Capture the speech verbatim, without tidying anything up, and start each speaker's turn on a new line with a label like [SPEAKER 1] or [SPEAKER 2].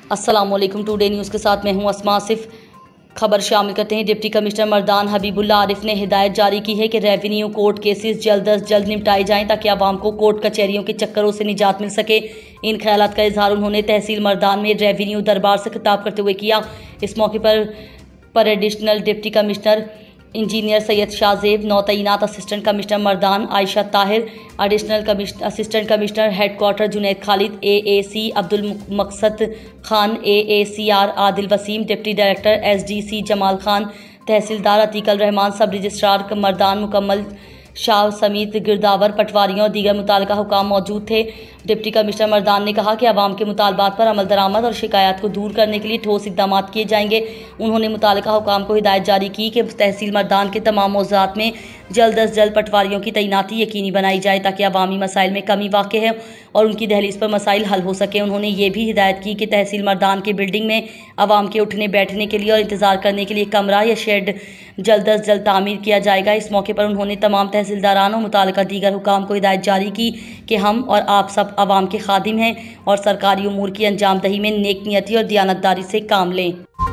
[SPEAKER 1] अस्सलामुअलैकुम। Today news के साथ मैं हूं अस्मा आसिफ। खबर शामिल करते हैं। डिप्टी कमिश्नर मर्दान हबीबुल्ला आरिफ ने हिदायत जारी की है कि रेवेन्यू कोर्ट केसेस जल्द अज जल्द निपटाए जाएं ताकि आवाम को कोर्ट कचहरियों के चक्करों से निजात मिल सके। इन ख्यालात का इजहार उन्होंने तहसील मर्दान में रेवेन्यू दरबार से खिताब करते हुए किया। इस मौके पर पर additional deputy commissioner engineer Syed Shahzeb, नौ तैनात assistant commissioner Mardan Ayesha Tahir, additional commissioner assistant commissioner headquarter Junaid Khalid, A A C Abdul Maqsood Khan, A A C R Adil Waseem, deputy director S D C Jamal Khan, tehsildar Atiqur Rahman, sub registrar Mardan मुकम्मल शाह समेत गिरदावर पटवारियों और दीगर मुताल्लिका हुकाम मौजूद थे। डिप्टी कमिश्नर मर्दान ने कहा कि आवाम के मुतालबात पर अमल दरामद और शिकायत को दूर करने के लिए ठोस इकदाम किए जाएंगे। उन्होंने मुताल्लिका हुकाम को हिदायत जारी की कि तहसील मर्दान के तमाम मौज़ूआत में जल्द अज जल्द पटवारियों की तैनाती यकीनी बनाई जाए ताकि अवामी मसाइल में कमी वाक़ है और उनकी दहलीज पर मसाइल हल हो सके। उन्होंने ये भी हिदायत की कि तहसील मर्दान के बिल्डिंग में आवाम के उठने बैठने के लिए और इंतज़ार करने के लिए कमरा या शेड जल्द अज जल्द तामीर किया जाएगा। इस मौके पर उन्होंने तमाम तहसीलदारान और मुताल्लिका दीगर हुकाम को हिदायत जारी की कि हम और आप सब आवाम के खादिम हैं और सरकारी उमूर की अंजामदही में नेक नियती और दियानतदारी से काम लें।